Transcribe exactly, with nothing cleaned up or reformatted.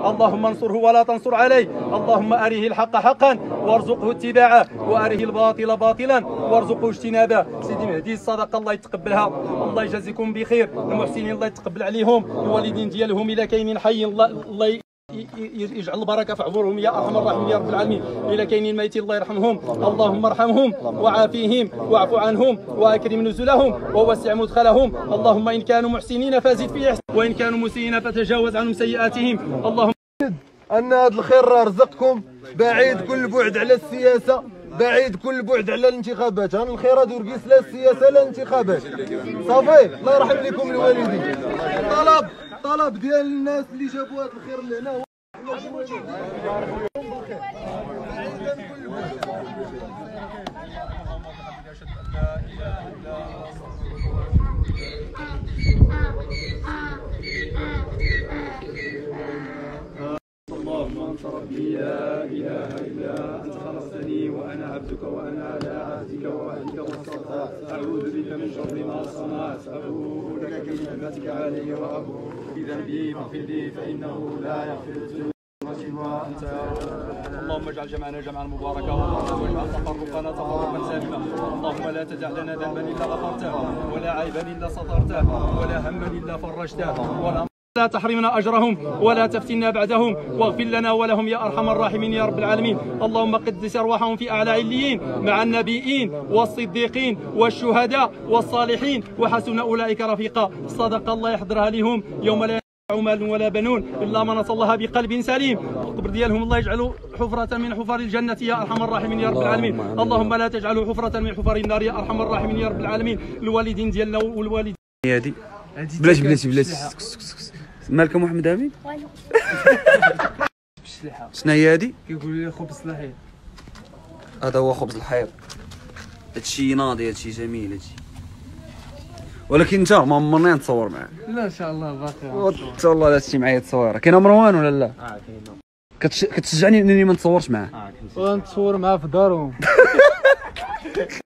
اللهم انصره ولا تنصر عليه، اللهم أريه الحق حقا وارزقه اتباعه، وأريه الباطل باطلا وارزقه اجتنابه. سيدي مهدي الصدقة الله يتقبلها، الله يجازيكم بخير، المحسنين الله يتقبل عليهم، الوالدين ديالهم إلى كاينين حي الله الله يجعل البركه في عمرهم يا ارحم الراحمين يا رب العالمين. الى كاينين ميتين الله يرحمهم، اللهم ارحمهم وعافيهم واعف عنهم واكرم نزلهم ووسع مدخلهم. اللهم ان كانوا محسنين فزد في احسان، وان كانوا مسيئين فتجاوز عنهم سيئاتهم. اللهم ان هذا الخير رزقكم بعيد كل بعد على السياسه، بعيد كل بعد على الانتخابات. هان الخير هذا ورقيس لا السياسه لا الانتخابات. صافي الله يرحم لكم الوالدين. طلب طلب ديال الناس اللي جابوا هذا الخير لهنا. اللهم انت ربي لا اله الا انت خلقتني وانا عبدك وانا على عهدك ووعدك ما استطعت، اعوذ بك من شر ما صنعت، ابوء لك بنعمتك علي وابوء بذنبي فاغفر لي فانه لا يغفر الذنوب سوى انت. اللهم اجعل جمعنا جمعا مباركا، اللهم اجعل تفرقنا تفرقا سالما. اللهم لا تدع لنا ذنبا الا غفرته، ولا عيبا الا سترته، ولا هما الا فرجته، ولا لا تحرمنا أجرهم ولا تفتنا بعدهم، واغفر لنا ولهم يا أرحم الراحمين يا رب العالمين. اللهم قدس أرواحهم في أعلى عليين مع النبيين والصديقين والشهداء والصالحين وحسن أولئك رفيقا. الصدقة الله يحضرها لهم يوم لا ينفع مال ولا بنون إلا من أتى الله بقلب سليم. القبر ديالهم الله يجعله حفرة من حفر الجنة يا أرحم الراحمين يا رب العالمين. اللهم لا تجعله حفرة من حفر النار يا أرحم الراحمين يا رب العالمين. الوالدين ديالنا والوالدين هادي بلاتي بلاتي بلاتي مالك محمد امين؟ والو. شنو هي هادي؟ كيقولوا لي خبز الحيط. هذا هو خبز الحيط. هادشي ناضي، هادشي جميل هادشي. ولكن انت ما عمرني نتصور معاك. لا ان شاء الله باقي. حتى والله لا شتي معايا تصويره. كاين مروان ولا لا؟ اه كاين. كتش... كتشجعني انني ما نتصورش معاه. اه كنتصور معاه في دارهم.